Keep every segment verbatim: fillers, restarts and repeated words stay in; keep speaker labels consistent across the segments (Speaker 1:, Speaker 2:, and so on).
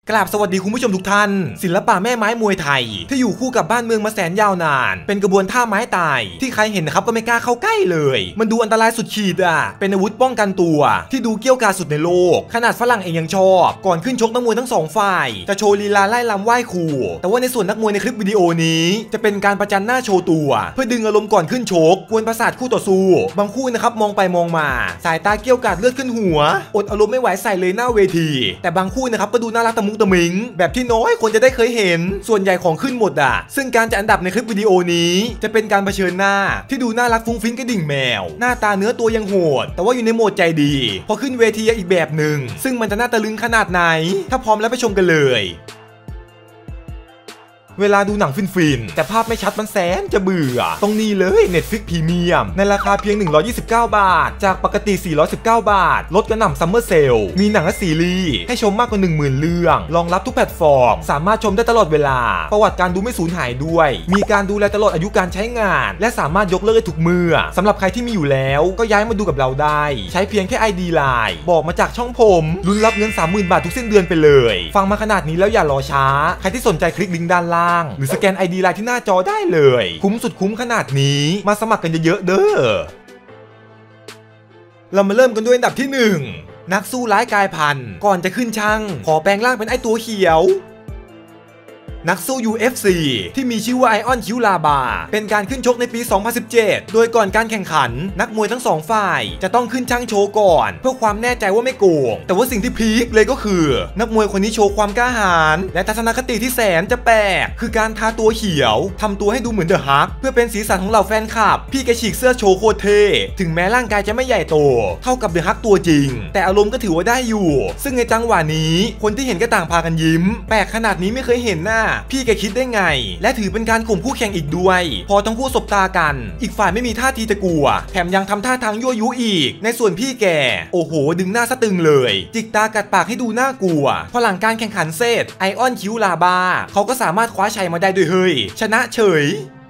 Speaker 1: กราบสวัสดีคุณผู้ชมทุกท่านศิลปะแม่ไม้มวยไทยที่อยู่คู่กับบ้านเมืองมาแสนยาวนานเป็นกระบวนท่าไม้ตายที่ใครเห็นนะครับก็ไม่กล้าเข้าใกล้เลยมันดูอันตรายสุดขีดอ่ะเป็นอาวุธป้องกันตัวที่ดูเกี้ยวกาดสุดในโลกขนาดฝรั่งเองยังชอบก่อนขึ้นชกนักมวยทั้งสองฝ่ายจะโชว์ลีลาไล่ลำไหว้ขู่แต่ว่าในส่วนนักมวยในคลิปวิดีโอนี้จะเป็นการประจันหน้าโชว์ตัวเพื่อดึงอารมณ์ก่อนขึ้นชกกวนประสาทคู่ต่อสู้บางคู่นะครับมองไปมองมาสายตาเกี้ยวกาดเลือดขึ้นหัวอดอารมณ์ไม่ไหวใส่เลยหน้าเวทีแต่บางคู่นะครับก็ดูน่ารักตะมุตะมิงแบบที่น้อยคนจะได้เคยเห็นส่วนใหญ่ของขึ้นหมดอ่ะซึ่งการจัดอันดับในคลิปวิดีโอนี้จะเป็นการเผชิญหน้าที่ดูน่ารักฟุ้งฟิ้งกระดิ่งแมวหน้าตาเนื้อตัวยังโหดแต่ว่าอยู่ในโหมดใจดีพอขึ้นเวทีอีกแบบหนึ่งซึ่งมันจะน่าตะลึงขนาดไหนถ้าพร้อมแล้วไปชมกันเลยเวลาดูหนังฟินๆแต่ภาพไม่ชัดมันแสนจะเบื่อตรงนี้เลย Netflix Premium ในราคาเพียงหนึ่งร้อยยี่สิบเก้าบาทจากปกติสี่ร้อยสิบเก้าบาทลดกระหน่ำซัมเมอร์เซลมีหนังและซีรีส์ให้ชมมากกว่า หนึ่งหมื่น เรื่องรองรับทุกแพลตฟอร์มสามารถชมได้ตลอดเวลาประวัติการดูไม่สูญหายด้วยมีการดูแลตลอดอายุการใช้งานและสามารถยกเลิกได้ทุกเมื่อสำหรับใครที่มีอยู่แล้วก็ย้ายมาดูกับเราได้ใช้เพียงแค่ ไอ ดี ไลน์ บอกมาจากช่องผมลุ้นรับเงิน สามหมื่น บาททุกสิ้นเดือนไปเลยฟังมาขนาดนี้แล้วอย่ารอช้าใครที่สนใจคลิกลิงก์ด้านล่างหรือสแกน ไอ ดี ไลน์ที่หน้าจอได้เลยคุ้มสุดคุ้มขนาดนี้มาสมัครกันเยอะๆเด้อเรามาเริ่มกันด้วยอันดับที่หนึ่งนักสู้ร้ายกายพันธุ์ก่อนจะขึ้นช่างขอแปลงร่างเป็นไอตัวเขียวนักสู้ ยู เอฟ ซี ที่มีชื่อว่าไอออนคิวลาบาเป็นการขึ้นชกในปี สองพันสิบเจ็ด โดยก่อนการแข่งขันนักมวยทั้งสองฝ่ายจะต้องขึ้นช่างโชว์ก่อนเพื่อความแน่ใจว่าไม่โกงแต่ว่าสิ่งที่พีคเลยก็คือนักมวยคนนี้โชว์ความกล้าหาญและทัศนคติที่แสนจะแปลกคือการทาตัวเขียวทำตัวให้ดูเหมือนเดอะฮักเพื่อเป็นสีสันของเหล่าแฟนคลับพี่แกฉีกเสื้อโชว์โคตรเท่ถึงแม้ร่างกายจะไม่ใหญ่โตเท่ากับเดอะฮักตัวจริงแต่อารมณ์ก็ถือว่าได้อยู่ซึ่งในจังหวะนี้คนที่เห็นก็ต่างพากันยิ้มแปลกขนาดนี้ไม่เคยเห็นหน้าพี่แกคิดได้ไงและถือเป็นการข่มคู่แข่งอีกด้วยพอทั้งคู่สบตากันอีกฝ่ายไม่มีท่าทีจะกลัวแถมยังทำท่าทางยั่วยุอีกในส่วนพี่แกโอ้โหดึงหน้าสะตึงเลยจิกตากัดปากให้ดูน่ากลัวพอหลังการแข่งขันเสร็จไอออนคิวลาบาเขาก็สามารถคว้าชัยมาได้ด้วยเฮ้ยชนะเฉย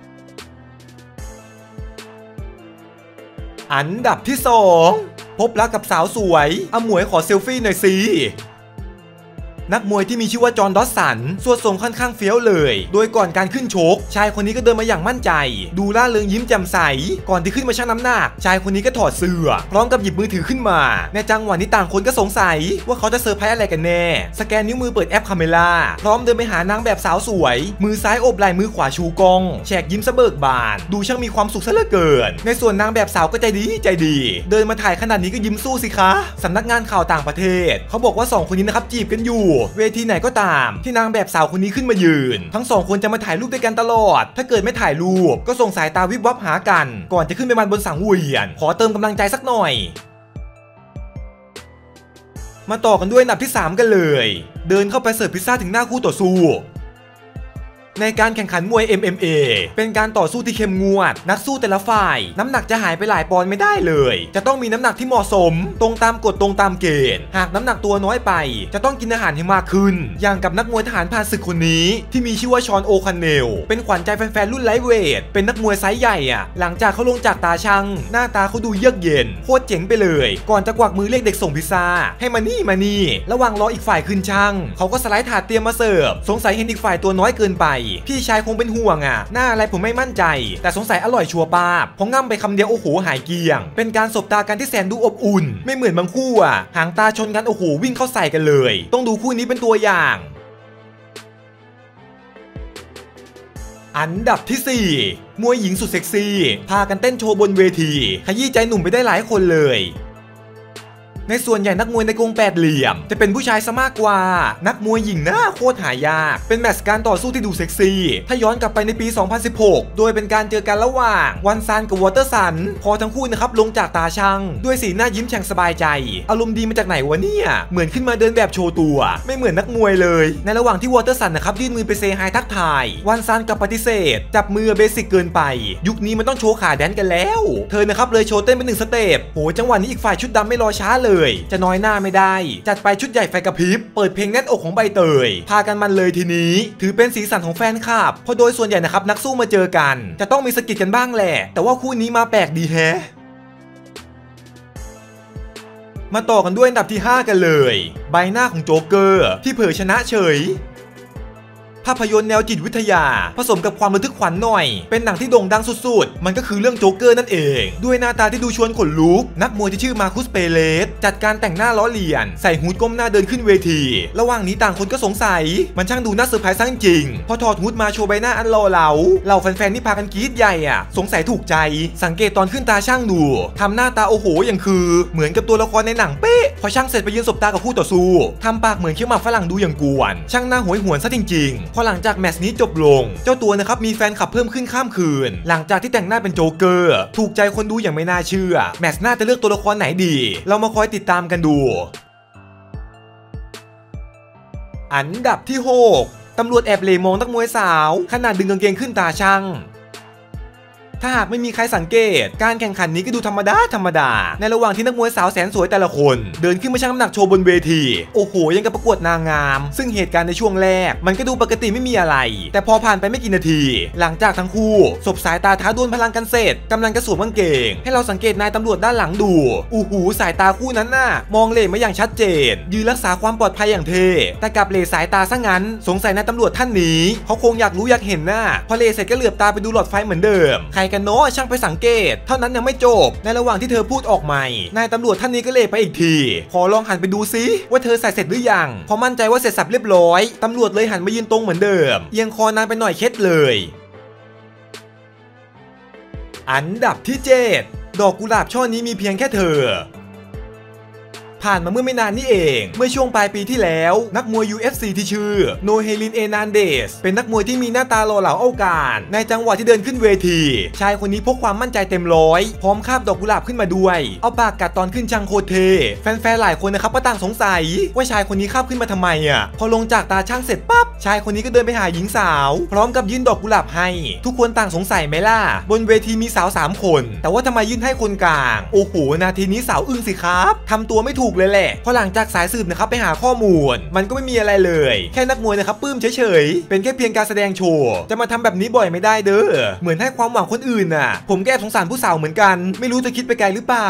Speaker 1: อันดับที่สองพบรักกับสาวสวยอมวยขอเซลฟี่หน่อยสินักมวยที่มีชื่อว่าจอห์นดอสสันสวดทรงค่อนข้างเฟี้ยวเลยโดยก่อนการขึ้นชกชายคนนี้ก็เดินมาอย่างมั่นใจดูร่าเริงยิ้มแจ่มใสก่อนที่ขึ้นมาชั่งน้ำหนักชายคนนี้ก็ถอดเสื้อพร้อมกับหยิบมือถือขึ้นมาในจังหวะนี้ต่างคนก็สงสัยว่าเขาจะเซอร์ไพรส์อะไรกันแน่สแกนนิ้วมือเปิดแอปคาเมล่าพร้อมเดินไปหานางแบบสาวสวยมือซ้ายโอบไหล่มือขวาชูกองแฉกยิ้มสะเบิกบานดูช่างมีความสุขซะเหลือเกินในส่วนนางแบบสาวก็ใจดีใจดีเดินมาถ่ายขนาดนี้ก็ยิ้มสู้สิคะสำนักงานข่าวต่างประเทศเขาบอกว่าสองคนนี้นะครับจีบกันอยู่เวทีไหนก็ตามที่นางแบบสาวคนนี้ขึ้นมายืนทั้งสองคนจะมาถ่ายรูปด้วยกันตลอดถ้าเกิดไม่ถ่ายรูปก็ส่งสายตาวิบวับหากันก่อนจะขึ้นไปมันบนสังเวียนขอเติมกำลังใจสักหน่อยมาต่อกันด้วยอันดับที่สามกันเลยเดินเข้าไปเสิร์ฟพิซซ่าถึงหน้าคู่ต่อสู้ในการแข่งขันมวย เอ็ม เอ็ม เอ เป็นการต่อสู้ที่เข้มงวดนักสู้แต่ละฝ่ายน้ำหนักจะหายไปหลายปอนด์ไม่ได้เลยจะต้องมีน้ำหนักที่เหมาะสมตรงตามกฎตรงตามเกณฑ์หากน้ำหนักตัวน้อยไปจะต้องกินอาหารให้มากขึ้นอย่างกับนักมวยทหารผ่านศึกคนนี้ที่มีชื่อว่าชอนโอคันเนลเป็นขวัญใจแฟนๆรุ่นไลท์เวทเป็นนักมวยไซส์ใหญ่อะหลังจากเขาลงจากตาช่างหน้าตาเขาดูเยือกเย็นโคตรเจ๋งไปเลยก่อนจะกวักมือเรียกเด็กส่งพิซซ่าให้มานี่มานี่ระหว่างรออีกฝ่ายขึ้นช่างเขาก็สไลด์ถาดเตรียมมาเสิร์ฟสงสัยเห็นอีกฝ่ายตัวน้อยเกินไปพี่ชายคงเป็นห่วงอ่ะหน้าอะไรผมไม่มั่นใจแต่สงสัยอร่อยชัวร์ป้าบพอง่ำไปคำเดียวโอ้โหหายเกลี้ยงเป็นการสบตากันที่แสนดูอบอุ่นไม่เหมือนบางคู่อ่ะหางตาชนกันโอ้โหวิ่งเข้าใส่กันเลยต้องดูคู่นี้เป็นตัวอย่างอันดับที่สี่มวยหญิงสุดเซ็กซี่พากันเต้นโชว์บนเวทีขยี้ใจหนุ่มไปได้หลายคนเลยในส่วนใหญ่นักมวยในกรงแปดเหลี่ยมจะเป็นผู้ชายซะมากกว่านักมวยหญิงหน้าโคตรหายากเป็นแมตช์การต่อสู้ที่ดูเซ็กซี่ถ้าย้อนกลับไปในปี สองพันสิบหก โดยเป็นการเจอกันระหว่างวันซันกับวอเตอร์สันพอทั้งคู่นะครับลงจากตาช่างด้วยสีหน้ายิ้มแฉ่งสบายใจอารมณ์ดีมาจากไหนวะเนี่ยเหมือนขึ้นมาเดินแบบโชว์ตัวไม่เหมือนนักมวยเลยในระหว่างที่วอเตอร์สันนะครับยื่นมือไปเซฮายทักทายวันซันกับปฏิเสธจับมือเบสิกเกินไปยุคนี้มันต้องโชว์ขาแดนกันแล้วเธอนะครับเลยโชว์เต้นเป็นหนึ่งสเต็ปโหจังหวะนี้อีกฝ่ายชุดดำไม่รอช้าเลยจะน้อยหน้าไม่ได้จัดไปชุดใหญ่ไฟกระพริบเปิดเพลงแน่นอกของใบเตยพากันมันเลยทีนี้ถือเป็นสีสันของแฟนคลับเพราะโดยส่วนใหญ่นะครับนักสู้มาเจอกันจะต้องมีสกิดกันบ้างแหละแต่ว่าคู่นี้มาแปลกดีแฮะมาต่อกันด้วยอันดับที่ห้ากันเลยใบหน้าของโจ๊กเกอร์ที่เผยชนะเฉยภาพยนตร์แนวจิตวิทยาผสมกับความระทึกขวัญหน่อยเป็นหนังที่โด่งดังสุดๆมันก็คือเรื่องโจ๊กเกอร์นั่นเองด้วยหน้าตาที่ดูชวนขนลุกนักมวยที่ชื่อมาคุสเปเลสจัดการแต่งหน้าล้อเลียนใส่ฮู้ดก้มหน้าเดินขึ้นเวทีระหว่างนี้ต่างคนก็สงสัยมันช่างดูน่าเซอร์ไพรส์จริงพอถอดฮู้ดมาโชว์ใบหน้าอันหล่อเหลาเหล่าแฟนๆที่พากันกรี๊ดใหญ่อ่ะสงสัยถูกใจสังเกตตอนขึ้นตาช่างดูทำหน้าตาโอ้โหอย่างคือเหมือนกับตัวละครในหนังเป๊ะพอช่างเสร็จไปยืนสบตากับคู่ต่อสู้ทำปากเหมือนเคี้ยวหมากฝรั่งดูอย่างกวนช่างหน้าหวยหวนซะจริงๆพอหลังจากแมตช์นี้จบลงเจ้าตัวนะครับมีแฟนคลับเพิ่มขึ้นข้ามคืนหลังจากที่แต่งหน้าเป็นโจ๊กเกอร์ถูกใจคนดูอย่างไม่น่าเชื่อแมตช์หน้าจะเลือกตัวละครไหนดีเรามาคอยติดตามกันดูอันดับที่หกตำรวจแอบเหลมองนักมวยสาวขนาดดึงกางเกงขึ้นตาช่างถ้าหากไม่มีใครสังเกตการแข่งขันนี้ก็ดูธรรมดาธรรมดาในระหว่างที่นักมวยสาวแสนสวยแต่ละคนเดินขึ้นมาชั่งน้ำหนักโชว์บนเวทีโอ้โหยังกับประกวดนางงามซึ่งเหตุการณ์ในช่วงแรกมันก็ดูปกติไม่มีอะไรแต่พอผ่านไปไม่กี่นาทีหลังจากทั้งคู่สบสายตาท้าดวลพลังกันเสร็จกำลังจะสวมกางเกงให้เราสังเกตนายตำรวจด้านหลังดูอู้หูสายตาคู่นั้นน่ะมองเหล่มาอย่างชัดเจนยืนรักษาความปลอดภัยอย่างเท่แต่กลับเหล่สายตาซะงั้นสงสัยนายตำรวจท่านนี้เขาคงอยากรู้อยากเห็นน่ะพอเหล่เสร็จก็เหลือบตาไปดูหลอดไฟเหมือนเดิมใครกันเนาะช่างไปสังเกตเท่านั้นยังไม่จบในระหว่างที่เธอพูดออกใหม่นายตำรวจท่านนี้ก็เลยไปอีกทีขอลองหันไปดูซิว่าเธอใส่เสร็จหรือยังพอมั่นใจว่าเสร็จสับเรียบร้อยตำรวจเลยหันมายืนตรงเหมือนเดิมเอียงคอนานไปหน่อยเคล็ดเลยอันดับที่เจ็ดดอกกุหลาบช่อนี้มีเพียงแค่เธอผ่านมาเมื่อไม่นานนี้เองเมื่อช่วงปลายปีที่แล้วนักมวย ยู เอฟ ซี ที่ชื่อโนเฮลินเอนานเดสเป็นนักมวยที่มีหน้าตาหล่อเหลาเอาการในจังหวะที่เดินขึ้นเวทีชายคนนี้พกความมั่นใจเต็มร้อยพร้อมคาบดอกกุหลาบขึ้นมาด้วยเอาปากกัดตอนขึ้นช่างโคเทแฟนๆหลายคนนะครับก็ต่างสงสัยว่าชายคนนี้คาบขึ้นมาทำไมอ่ะพอลงจากตาช่างเสร็จปั๊บชายคนนี้ก็เดินไปหาหญิงสาวพร้อมกับยื่นดอกกุหลาบให้ทุกคนต่างสงสัยไหมล่ะบนเวทีมีสาวสามคนแต่ว่าทำไมยื่นให้คนกลางโอ้โหนาทีนี้สาวอึ้งสิครับทำตัวไม่ถูกเลยแหละพอหลังจากสายสืบนะครับไปหาข้อมูลมันก็ไม่มีอะไรเลยแค่นักมวยนะครับปื้มเฉยๆเป็นแค่เพียงการแสดงโชว์จะมาทำแบบนี้บ่อยไม่ได้เด้อเหมือนให้ความหวังคนอื่นน่ะผมแก้สงสารผู้สาวเหมือนกันไม่รู้จะคิดไปไกลหรือเปล่า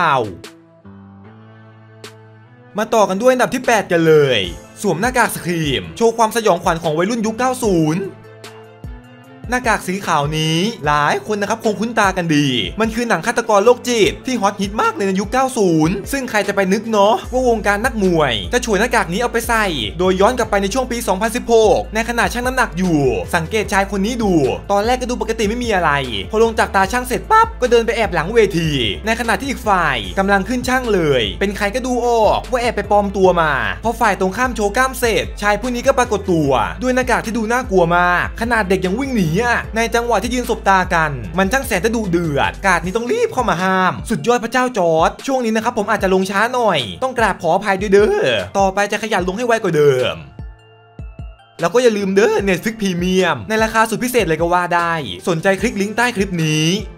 Speaker 1: มาต่อกันด้วยอันดับที่แปดกันเลยสวมหน้ากากสครีมโชว์ความสยองขวัญของวัยรุ่นยุคเก้าสิบหน้ากากสีขาวนี้หลายคนนะครับคงคุ้นตากันดีมันคือหนังฆาตกรโรคจิตที่ฮอตฮิตมากในยุคเก้าสิบซึ่งใครจะไปนึกเนาะว่าวงการนักมวยจะฉวยหน้ากากนี้เอาไปใส่โดยย้อนกลับไปในช่วงปีสองพันสิบหกในขณะชั่งน้ำหนักอยู่สังเกตชายคนนี้ดูตอนแรกก็ดูปกติไม่มีอะไรพอลงจากตาช่างเสร็จปั๊บก็เดินไปแอบหลังเวทีในขณะที่อีกฝ่ายกำลังขึ้นช่างเลยเป็นใครก็ดูออกว่าแอบไปปลอมตัวมาพอฝ่ายตรงข้ามโชว์กล้ามเสร็จชายผู้นี้ก็ปรากฏตัวด้วยหน้ากากที่ดูน่ากลัวมากขนาดเด็กยังวิ่งหนีในจังหวะที่ยืนสบตากันมันช่างแสนจะดูเดือดกาดนี้ต้องรีบเข้ามาห้ามสุดยอดพระเจ้าจอร์จช่วงนี้นะครับผมอาจจะลงช้าหน่อยต้องกราบขออภัยด้วยเด้อต่อไปจะขยันลงให้ไวกว่าเดิมแล้วก็อย่าลืมเด้อ Netflix Premium ในราคาสุดพิเศษเลยก็ว่าได้สนใจคลิกลิงก์ใต้คลิปนี้